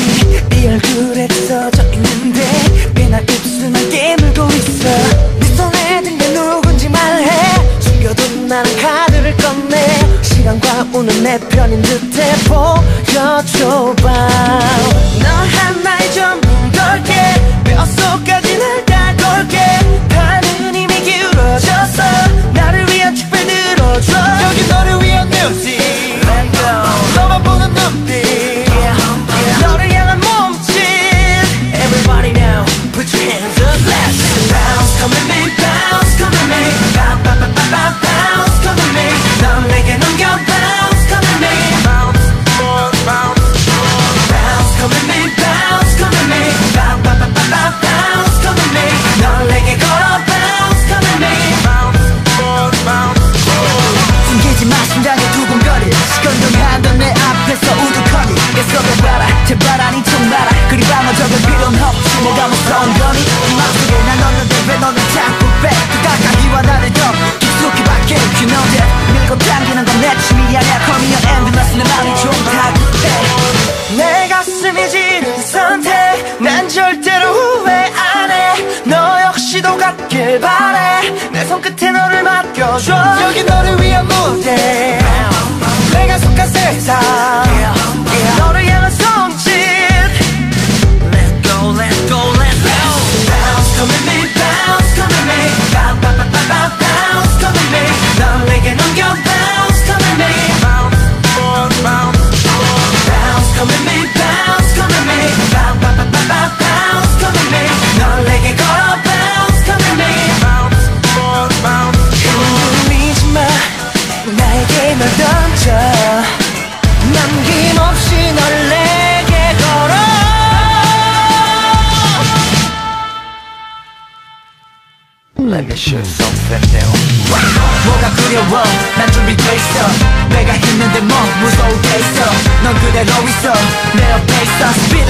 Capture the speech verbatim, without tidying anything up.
왠지 네 얼굴에 써져 있는데 왜 날 입술만 깨물고 있어. 네 손에 든 게 누군지 말해. 숨겨둔 나는 카드를 꺼내. 시간과 운은 내 편인 듯해 보여줘봐. 너 하나에 전부 걸게. 뼛속까지 날 다 걸게. 판은 이미 기울어졌어. 나를 위한 축배 들어줘. 여기 너를 위한 뮤직. Let go. 너만 보는 눈빛. Yeah, yeah. 너를 향한 몸짓. Everybody now put your hands up. Let's bounce, come with me, bounce, come with me. Bounce, bounce, bounce, bounce, come with me. 넌 내게 넘겨 bounce, come with me. Bounce, bounce, bounce. Bounce, come with me, bounce, come with me. Bounce, bounce, bounce, bounce, come with me. 넌 내게 걸어 bounce, come with me. Bounce, bounce, bounce. 숨기지 마 심장에 두근거리. 시큰둥하던 내 앞에서 우두커니. 애써봐라 제발 아닌 척 말아. 그리 방어적인 필요는 없지. 뭐가 무서운 거니. 이 맘속에 난 넣는데 왜 너는 자꾸 빼. 그 가까이와 나를 더 깊숙이 밖에. You know that 밀고 당기는 건 내 취미 아니야. Call me your ambulance. 내 마음이 좀 다급해. 내 가슴이 지는 선택. 난 절대로 후회 안해. 너 역시도 같길 바래. 내 손끝에 너를 맡겨줘. 여기 너를 위한 무대. 내가 속한 세상. 너를 향한 손짓. Let's go, let's go, let's go. Bounce, come with me, bounce, come with me. Bounce, bounce, bounce, bounce, bounce, come with me. 넌 내게 넘겨 bounce, come with me. Bounce, bounce, bounce. Bounce, come with me, bounce, come with me. Bounce, bounce, bounce, bounce, bounce, come with me. 넌 내게 걸어 bounce, come with me. Bounce, bounce, bounce. 흔들리지 마. 나에게 널 던져. 남김없이 널 내게 걸어. Let me show you something new. 뭐가 두려워 난 준비돼 있어. 내가 있는데 뭐 무서우겠어. 넌 그대로 있어 내 옆에 있어.